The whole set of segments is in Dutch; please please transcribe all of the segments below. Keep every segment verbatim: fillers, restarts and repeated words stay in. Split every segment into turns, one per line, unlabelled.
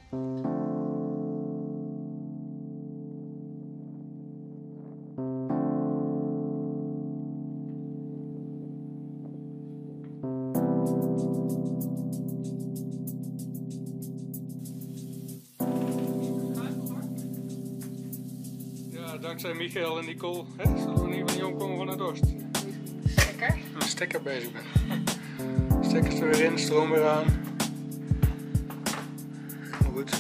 Dankzij Michael en Nicole, hè, zullen we in ieder geval niet omkomen van de dorst.
Stekker?
Met een stekker bezig ben. Stekkers er weer in, stroom weer aan. Helemaal goed.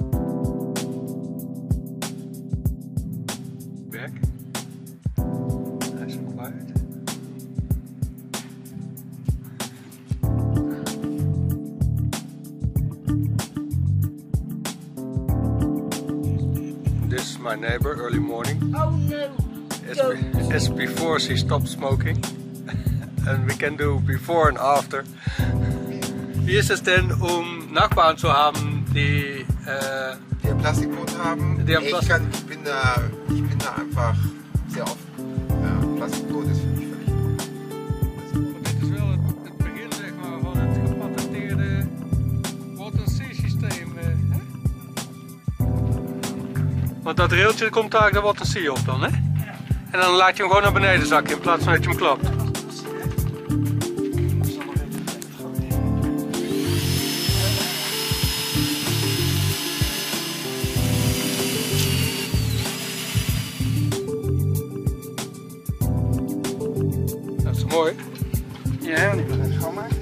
Back. Nice and quiet. This is my neighbor, early morning.
Oh no!
It's, be, it's before she stopped smoking. And we can do before and after. Wie ist es denn, um Nachbarn zu haben, die, äh,
die ein Plastikboot haben?
Die haben
ich,
Plastik
kann, ich, bin da, ich bin da einfach sehr offen. Ja, Plastikboot is voor mich völlig
Want dit is wel het, het begin, zeg maar, van het gepatenteerde water-sea systeem. Eh, hè? Want dat railtje komt daar de water-sea op dan, hè? Ja. En dan laat je hem gewoon naar beneden zakken in plaats van dat je hem klapt. Dat is mooi.
Ja, en ik wil het schoonmaken.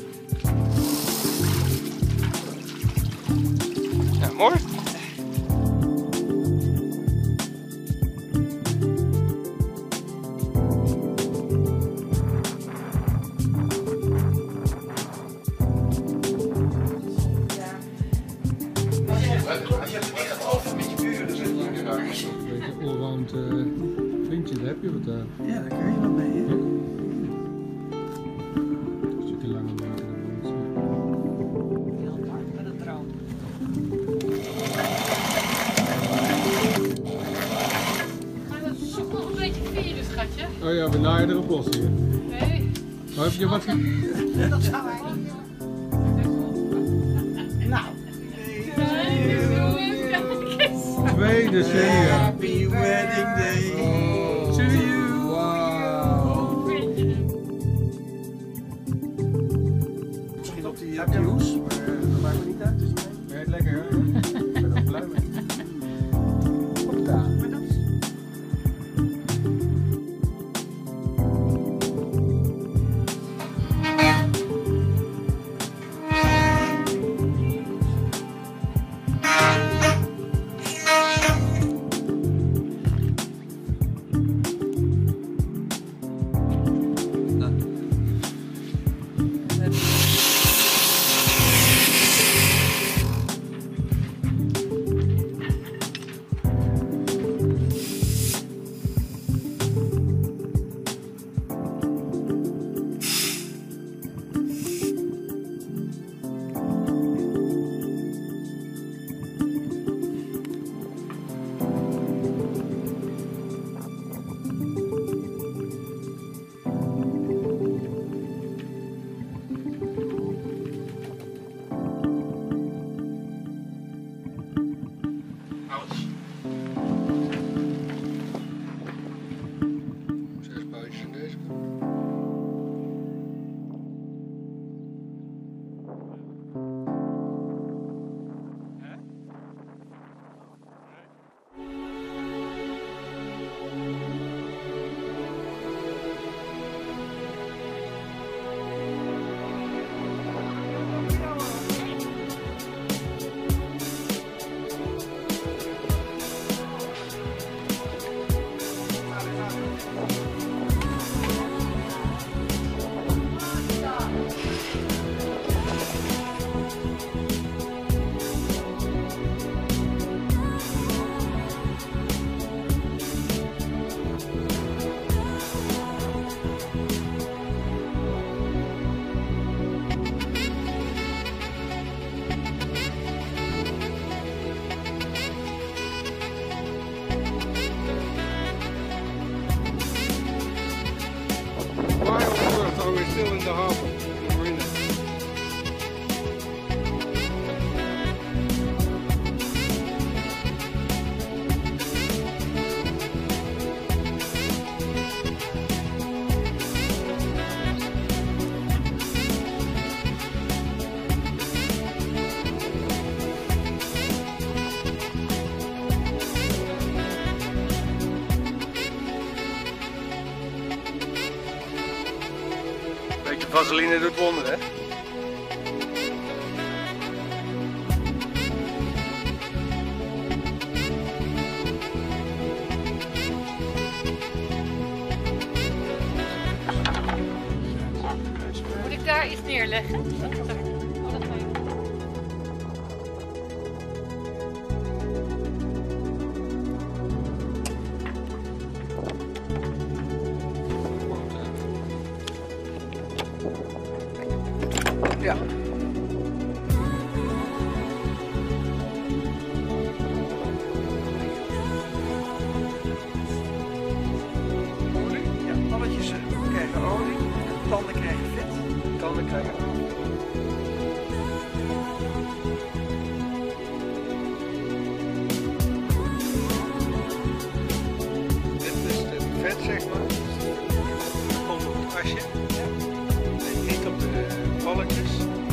Ja, mooi.
Je hebt het echt over met je buren, dus het niet raar.
Een beetje allround uh, vriendje, daar heb je wat aan.
Ja, daar kun je wat mee. Hè?
Een stukje langer maken dan ons.
Heel hard met een droom. Maar dat is toch nog een beetje virus, schatje?
Oh ja, we naaien erop los hier.
Nee.
Oh, heb je wat?
Dat zou hij. Nou.
Twee decennia.
Happy wedding day
Oh,
to you.
Wow.
Misschien op die views, maar dat maakt me niet uit. Dus
Ben je het lekker, hè? Ik ben er blij mee. Hoppa. vaseline doet wonderen.
Moet ik daar iets neerleggen? Oh, dat ga je.
Ja.
Olie? Ja, balletjes krijgen olie, tanden krijgen vet.
Tanden krijgen. Dit is het vet, zeg maar. Het komt op het asje. En niet op de balletjes.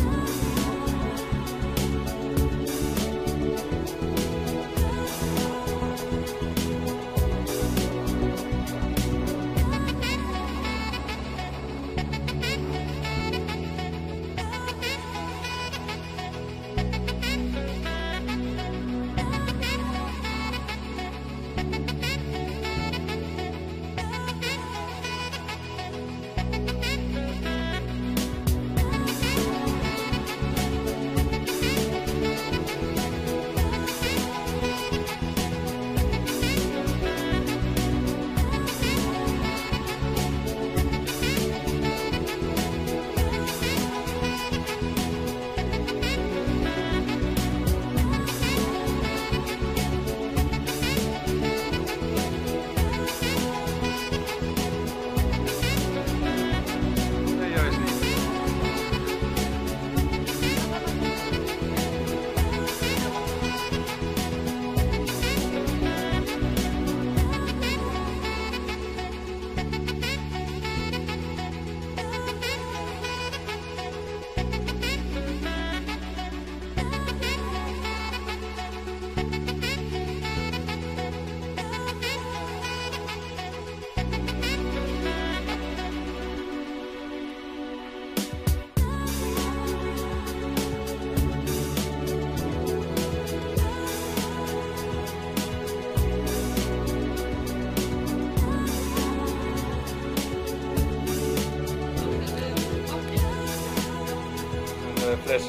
Fles.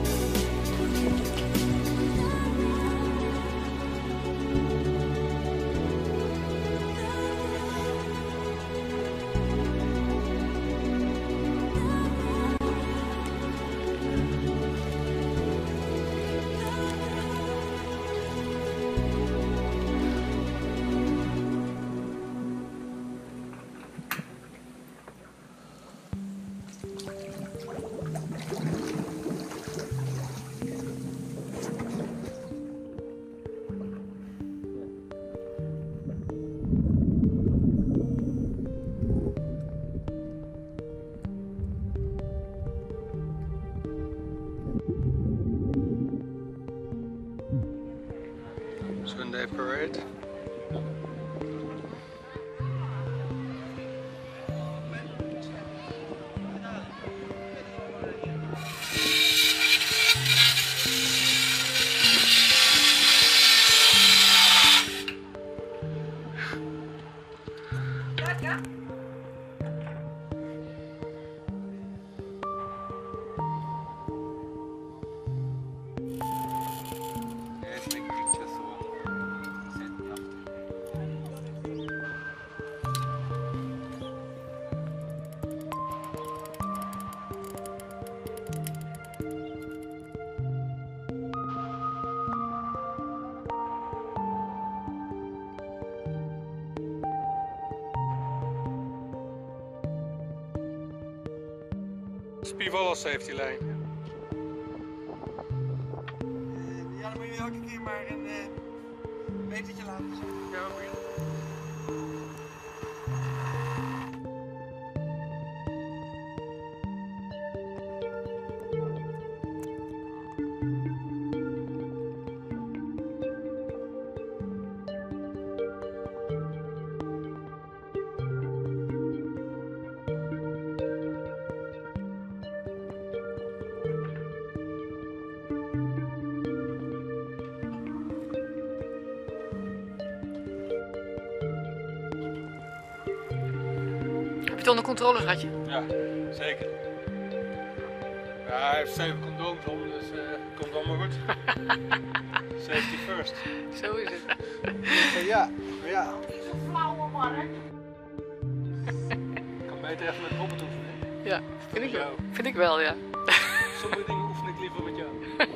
Sunday parade. Spiegelwal safety lijn.
Uh, ja, dan moet je elke keer maar een uh, metertje laten zien.
Ja, oké.
het onder controle, schatje?
Ja, zeker. Ja, hij heeft zeven condooms om, dus uh, het komt allemaal goed. Safety first.
Zo is het.
Ja, ja.
Niet zo flauwe Mark.
Ik kan beter even met Robert oefenen.
Ja, vind ik wel. Vind ik wel, ja.
Sommige dingen oefen ik liever met jou.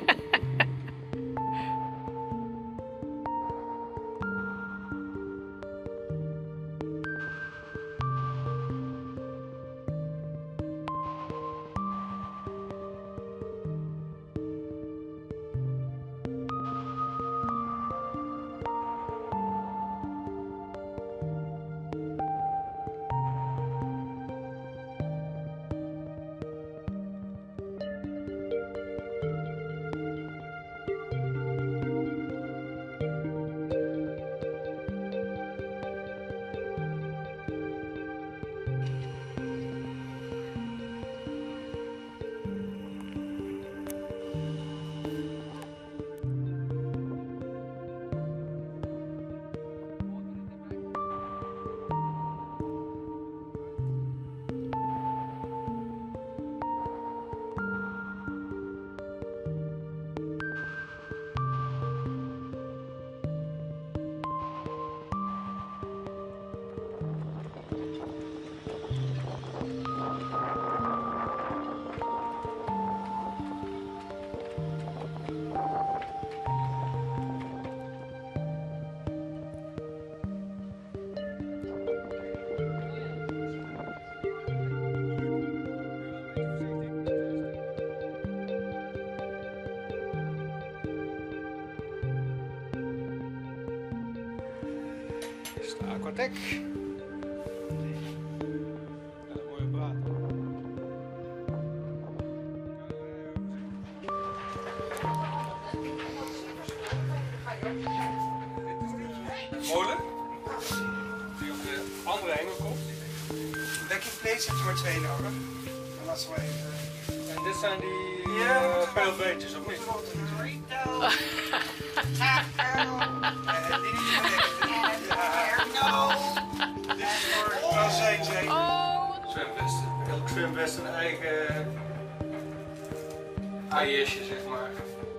Aquatec. Ja, mooie praat. Molen. Die op de andere engel komt.
Backing plate zit er maar twee nodig. Dan laten we maar even.
En dit zijn die
Ja,
uh, peelbeetjes, of niet?
Dit is voor wel zijn zijn.
Oh.
Zwembest. Elk zwembest een eigen ijsje, zeg maar.